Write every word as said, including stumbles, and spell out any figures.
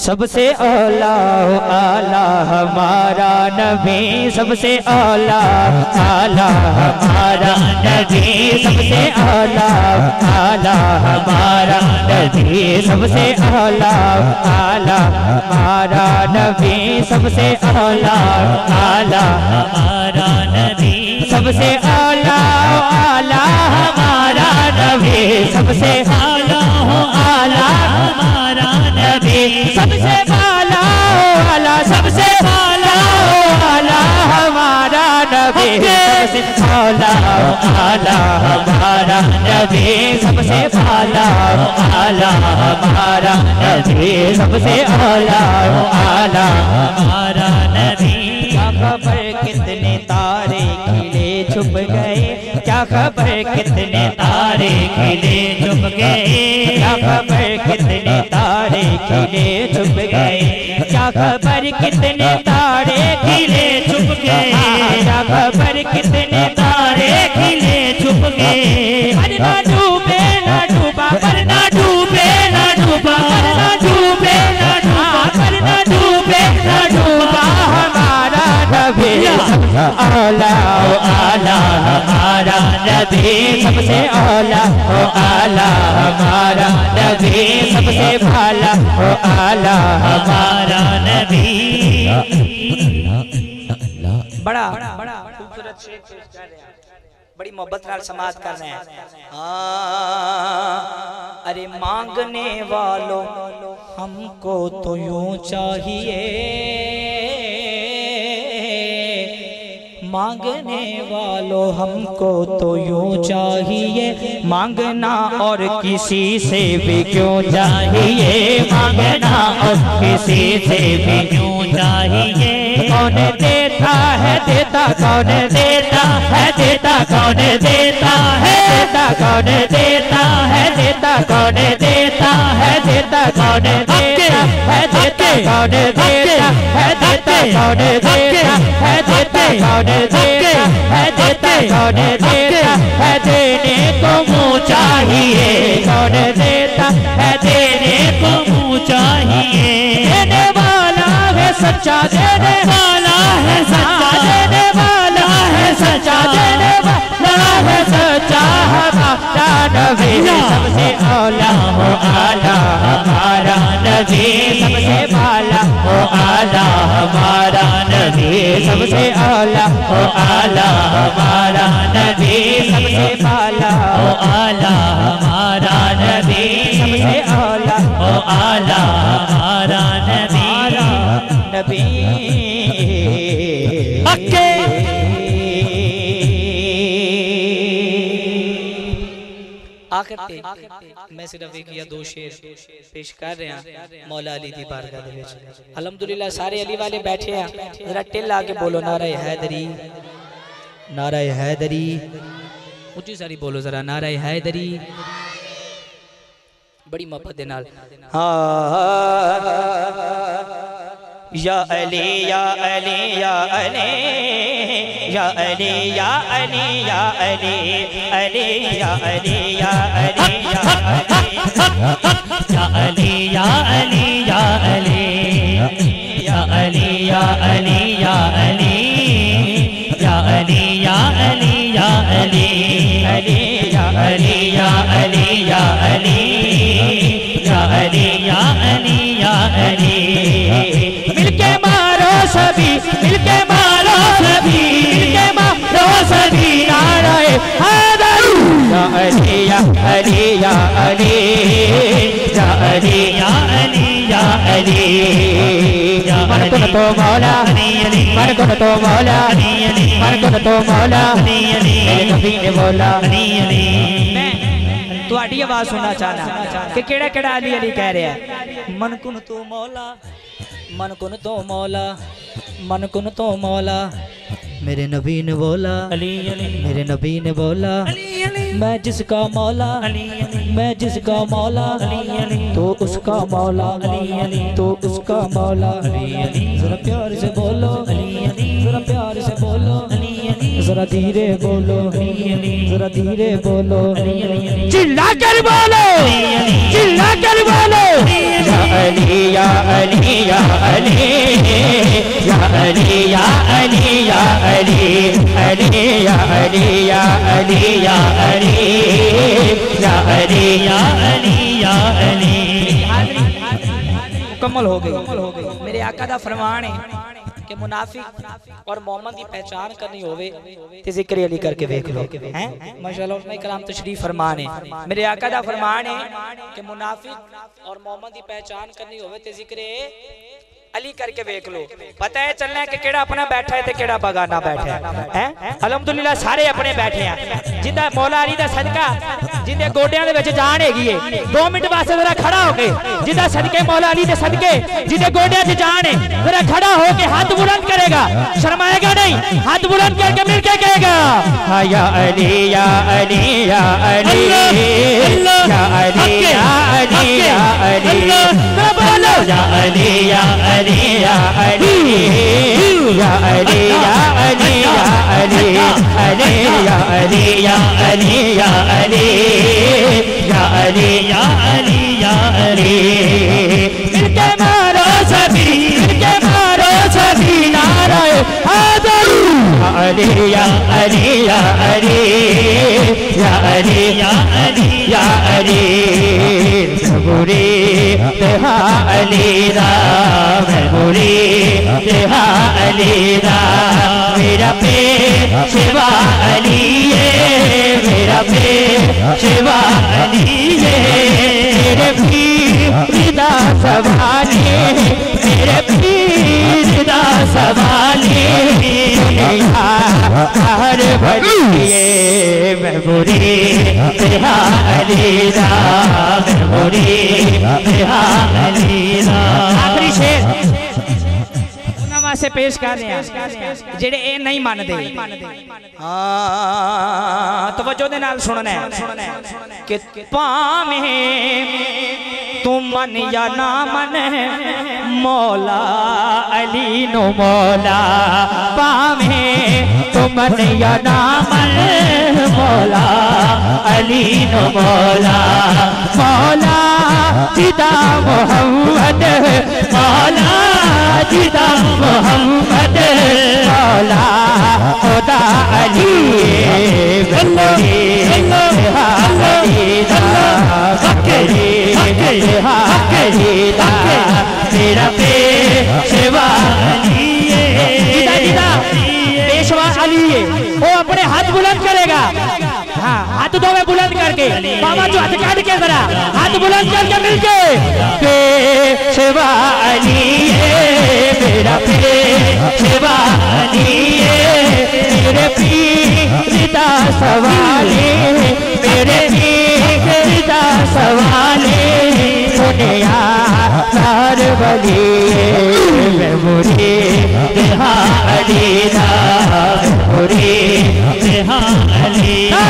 सबसे औला आला हमारा नबी, सबसे औला आला हमारा नबी, सबसे औला आला हमारा नबी, सबसे औला आला हमारा नबी, सबसे औला आला हमारा नबी, सबसे औला आला हमारा नबी, सबसे औला आला हमारा नबी, सबसे आला आला सबसे आला आला हमारा नबी, सबसे आला आला हमारा नबी, सबसे आला आला हमारा नबी, सबसे आला आला हमारा नबी। क्या खबर कितने तारे खिले छुप गए, क्या खबर कितने तारे खिले छुप गए, क्या खबर कितने तारे खिले छुप गए, क्या खबर कितने तारे खिले छुप गए, क्या खबर कितने तारे खिले छुप गए। पर ना डूबे ना डूबा, पर ना डूबे ना डूबा, पर ना डूबे ना डूबा, पर ना डूबे ना डूबा हमारा नबी, औला आला हमारा नबी, सबसे औला आला हमारा नबी, सबसे भाला आला हमारा नबी। बड़ा खूबसूरत शेर पेश कर रहे हैं, बड़ी मोहब्बत नाल समाअत कर रहे हैं। अरे मांगने वालों हमको तो यूं चाहिए, मांगने वालों हमको तो यूं चाहिए, मांगना और किसी से भी क्यों चाहिए, मांगना और किसी से भी क्यों चाहिए। कौन देता है देता कौन देता है देता कौन देता है देता कौन देता है देता कौन देता है देता कौन देता है देता कौन देता है देता कौन देता है देता कौन देता है देता कौन देता है। देने को मुँह चाहिए, कौन देता है देने को मुँह चाहिए। देने वाला है सच्चा, देने वाला है सच्चा, देने वाला है सच्चा, देने वाला है सच्चा हमारा नबी, सबसे औला हो आला हमारा नबी, सबसे भाला हो आला हमारा नबी, सबसे औला हो आला हमारा नबी, सबसे भाला हो आला हमारा नबी, सबसे औला हो आला हमारा नबी नबी। आखिर पे मैं सिर्फ एक या दो शेर पेश कर रहे हैं मौला अली दी बारगाह दे विच। अल्हम्दुलिल्लाह सारे अली वाले बैठे हैं, जरा टिल आके बोलो नारा हैदरी, नारा हैदरी, ऊंची सारी बोलो जरा नारा हैदरी, बड़ी मोहब्बत दे नाल। या अली या अली या अली या अली या अली या अली अली या अली या अली या अली या अली या अली या अली या अली या अली या अली या अली या अली अली या अली या अली या अली या अली या अली या अली। मिलके मारो सभी, मिलके मारो सभी, मिलके मारो सभी नारे हैदरी। या अली या अली या अली या अली या अली या अली। मन को तो मौला, मन को तो मौला, मन को तो मौला, मेरे नबी ने बोला। तुहाडी आवाज सुनना चाहना कि केड़ा केड़ा अली अली कह रहा है। मन कुन तो मौला, मन कुन तो मौला, मन कुन तो मौला, मेरे नबी ने बोला। अली अली मेरे नबी ने बोला। अली अली मैं जिसका मौला, अली अली मैं जिसका मौला, अली अली तो उसका मौला, अली अली तो उसका मौला। अली अली जरा प्यार से बोलो, अली अली जरा प्यार से बोलो, अली अली जरा धीरे बोलो, अली अली जरा धीरे बोलो, अली अली चिल्ला कर बोलो, चिल्ला कर बोलो। या अली या अली या अली या अली या अली या अली अली या अली या अली या अली या अली या अली या अली। मुकम्मल हो गई। मेरे आका दा फरमान है कि मुनाफिक और मोहम्मद की पहचान करनी होवे ते जिक्र अली करके देख लो हैं। माशाअल्लाह उलमा इकराम तशरीफ फरमान है। मेरे आका दा फरमान है कि मुनाफिक और मोहम्मद की पहचान करनी होवे ते जिक्र अली करके देख लो। पता है चलना है कि केड़ा अपना बैठा है ते केड़ा बगाना बैठा है हैं। अल्हम्दुलिल्लाह सारे अपने बैठे हैं। जिंदा मौला अली दा सदका जिंदे गोडियां दे विच जान हैगी है दो मिनट वास्ते जरा खड़ा हो के जिंदा सदके मौला अली दे सदके जिंदे गोडियां च जान है जरा खड़ा हो के हाथ बुलंद करेगा, शर्माएगा नहीं, हाथ बुलंद करके मिल के कहेगा या अली या अली या अली या अली या अली या अली या अली या अली या अली या अली या अली या अली या अली अली या अली या अली या अली या अली या अली या अली। मिलके मारो सभी, मिलके मारो सभी नारे हैदरी अली या अली या अली या अली या अली या अली। बुरी तेहा अली राम बुरी तेहा अली राम मेरा पे शिवा अली ये मेरा पे शिवा अली ये मेरे पीर दा सवाली मेरे पीर दा सवाली हर भरिए मैं बुरी तेहा अली राम बुरी तेहा अली राम। आखिरी शेर से पेश कर रहे हैं जेड़े ए नहीं मानते। हाँ तवज्जो दे नाल सुनना है कि पावे तू मन या ना मन मौला अली नो मौला पावे तू मन या ना मन मौला अली नो मौला मौला जिदा मोहम्मद मौला जिदा मोहम्मद मौला खुदा अली बकरी बकरी बकरी मेरा पेशवा अली जिदा जिदा पेशवा अली वो अपने हाथ बुलंद करेगा। हाँ हाथ दो में बुलंद करके बाबा जो हाथ काट के जरा हाथ बुलंद करके मिलके पेशवा अली मेरा पेशवा अली मेरे पीर दा सवाले मेरे पीर दा सवाले सुनिया सार बली मुरी तेहा अली दा मुरी तेहा अली